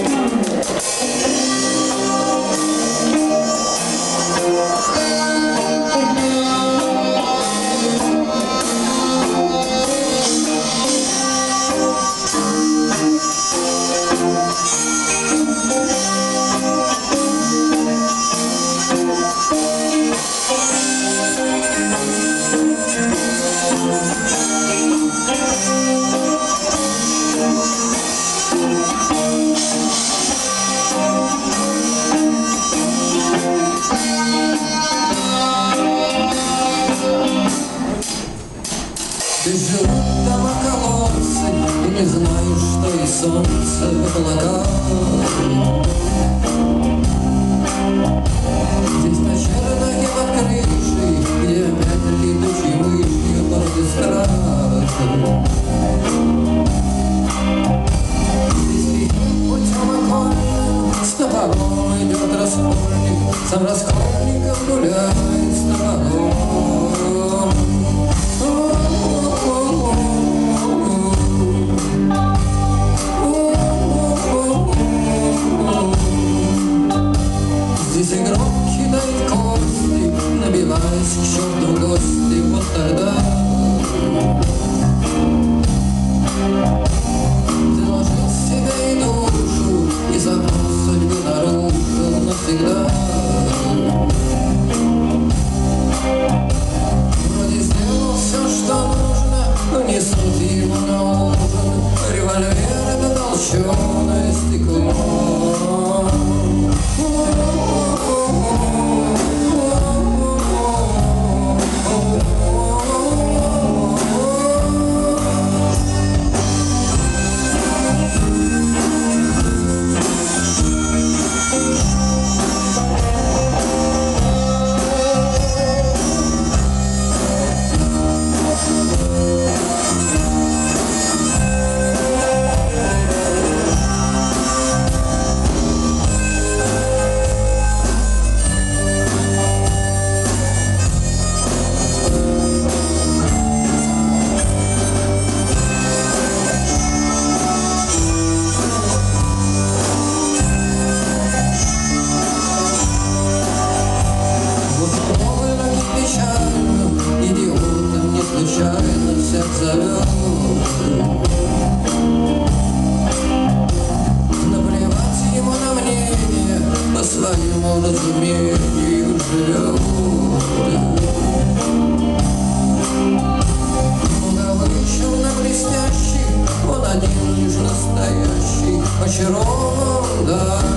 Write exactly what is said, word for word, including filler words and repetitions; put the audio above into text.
Ты жил там околотцы и не знаешь, что и солнце в облаках. Здесь на чердаке под крышей, где опять летучей мышью порой страха. Здесь летит путем окольным, с топором идет раскольник, сам раскольником гуляет с топором. Здесь игрок кидает кости, набиваясь к черту в гости. Вот тогда ты ложил себя и душу, и закон судьбы нарушил навсегда. Вроде сделал все, что нужно, но не суть его на ужин. Револьвер — это толченое стекло. Идиотом не случайно всех зовет. Наплевать ему на мнение, по своему разумению живет. Много вышел на блестящий, он один лишь настоящий, очарован, да.